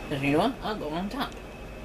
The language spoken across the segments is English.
Because you know what? I'll go on top.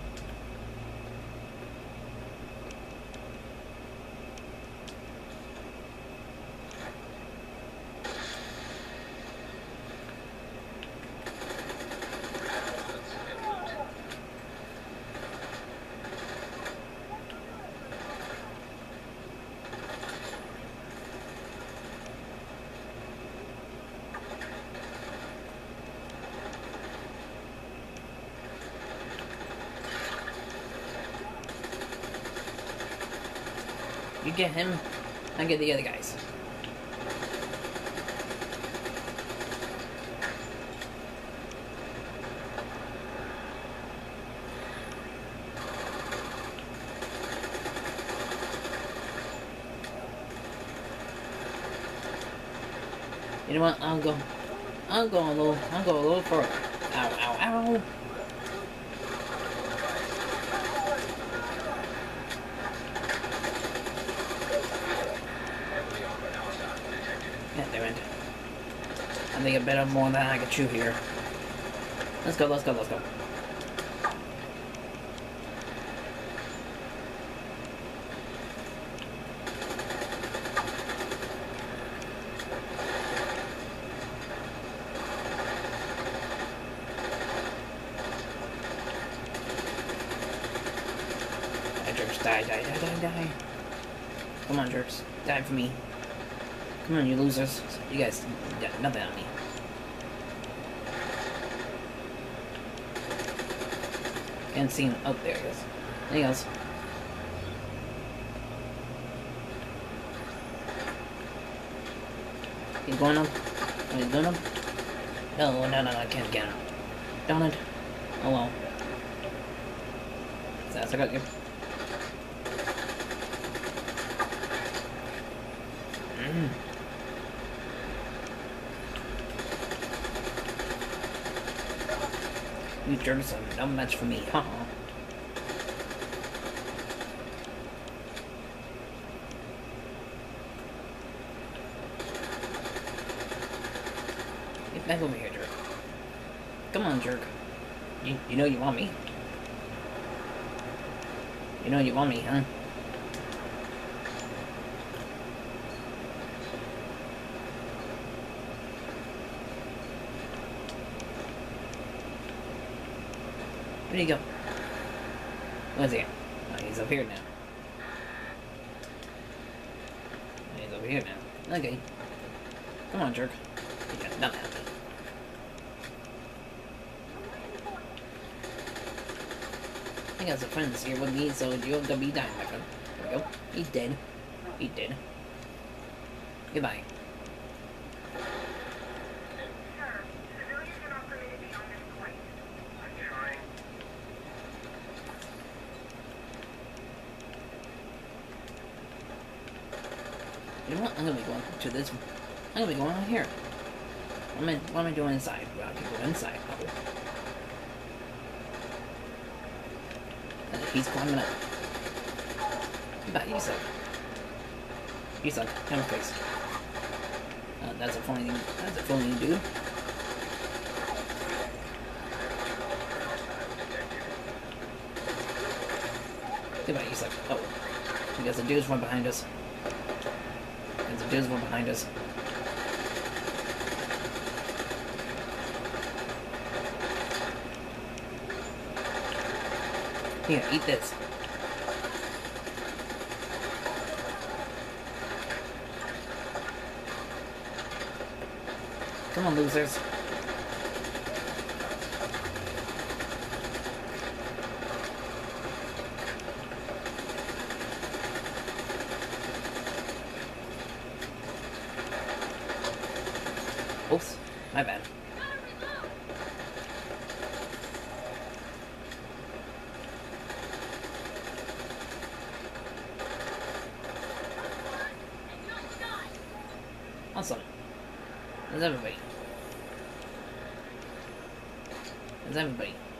You get him, I get the other guys. You know what? I'll go a little further. Ow, ow, ow. Yeah, damn it. I think I better more than I can chew here. Let's go, let's go, let's go. Die, die, die, die, die. Come on, jerks. Die for me. Come on, you losers. You guys got nothing on me. Can't see him. Oh, there he is. There he goes. He's going up. He's going up. No, no, no, I can't get him. Darn it. Oh well. Sass, I got you. You jerks are no match for me, haha. Get back over here, jerk. Come on, jerk. You know you want me. You know you want me, huh? Where'd he go? Where's he at? Oh, he's up here now. He's over here now. Okay. Come on, jerk. You got nothing on me. I got some friends here with me, so you're gonna be dying, my friend. There we go. He's dead. He's dead. Goodbye. You know what? I'm gonna be going to this. I'm gonna be going on here. What am I doing inside? Well, I can go inside. Oh. He's climbing up. Goodbye, you suck. You suck. Come on, face. That's a funny thing. That's a funny dude. Goodbye, you suck. Oh. We got some dudes from behind us. There's a dude's one behind us. Here, eat this. Come on, losers. Oops, my bad. Awesome. There's everybody. There's everybody.